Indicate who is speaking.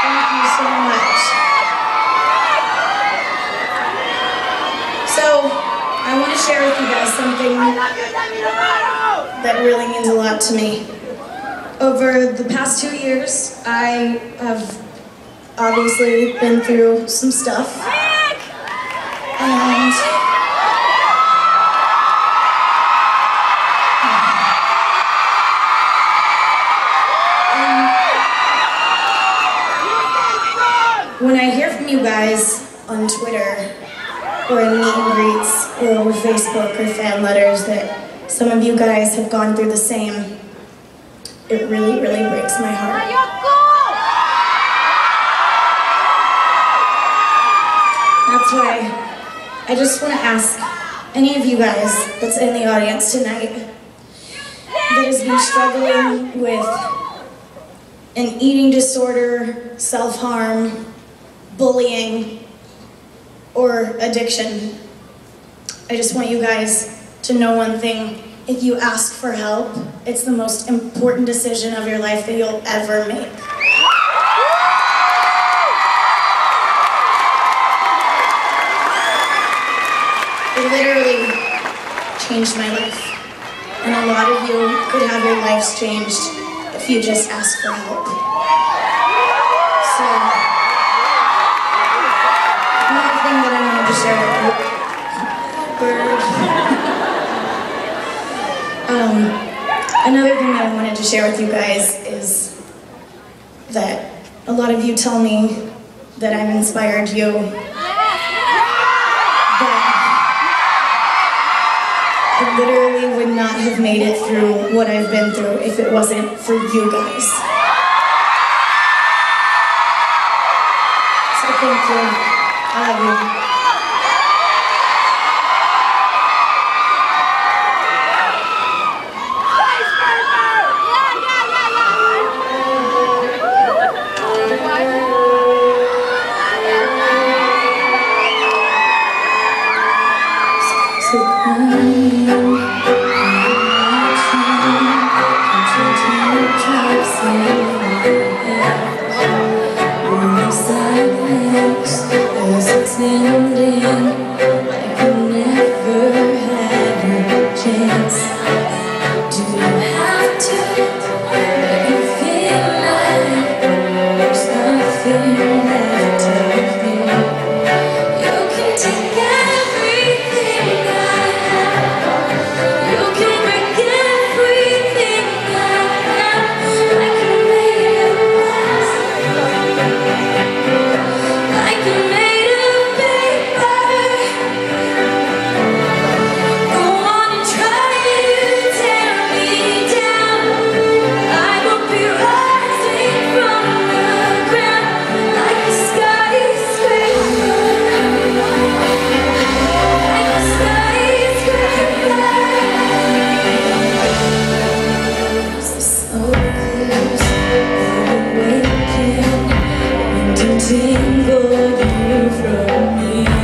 Speaker 1: Thank you so much. So, I want to share with you guys something that really means a lot to me. Over the past 2 years, I have obviously been through some stuff. And when I hear from you guys on Twitter, or in meet and greets, or over Facebook, or fan letters, that some of you guys have gone through the same, it really, really breaks my heart. That's why I just want to ask any of you guys that's in the audience tonight that has been struggling with an eating disorder, self-harm, bullying, or addiction. I just want you guys to know one thing. If you ask for help, it's the most important decision of your life that you'll ever make. It literally changed my life. And a lot of you could have your lives changed if you just ask for help. So, another thing that I wanted to share with you. Another thing that I wanted to share with you guys is that a lot of you tell me that I've inspired you. But I literally would not have made it through what I've been through if it wasn't for you guys. So thank you. I love you. Single you from me.